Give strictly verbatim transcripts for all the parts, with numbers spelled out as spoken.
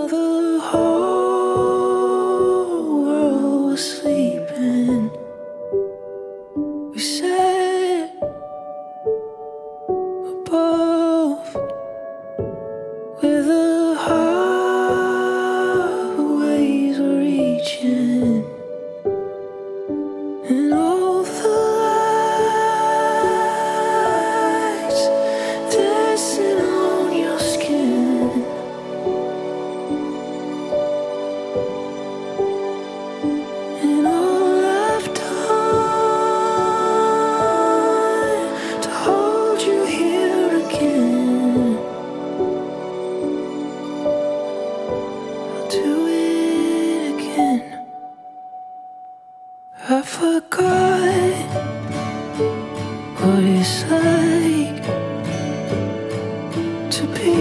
the whole world was sleeping, we sat above where the harbor waves were reaching, and all the lights dancing on your skin. And all I've done to hold you here again, I'll do it again. I forgot what it's like to be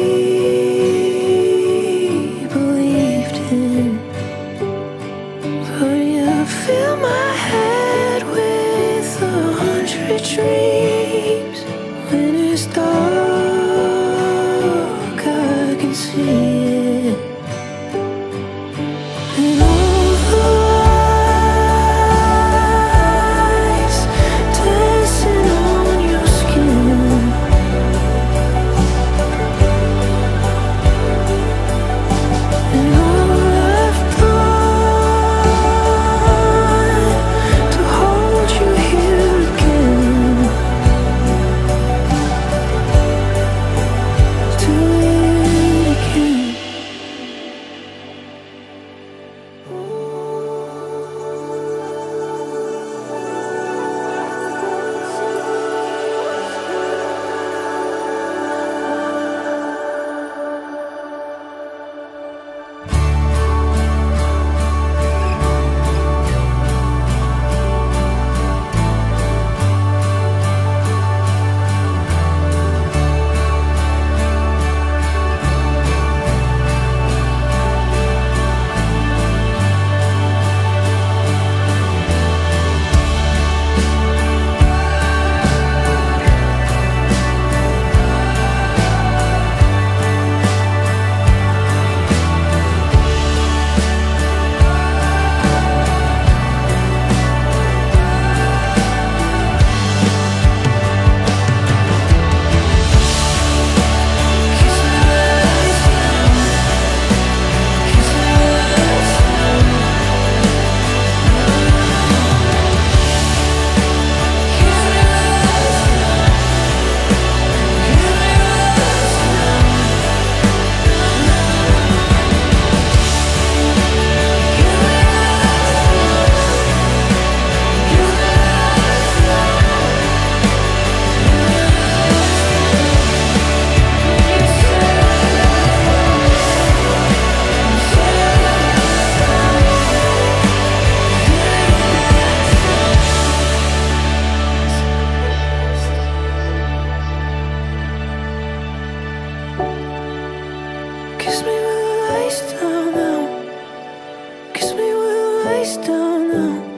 believed in, but you fill my head with a hundred dreams. When it's dark, I can see it, and all the lights dancing on your skin. And all I've done to hold you here again, do it again. Kiss me with the lights down now. Kiss me with the lights down now.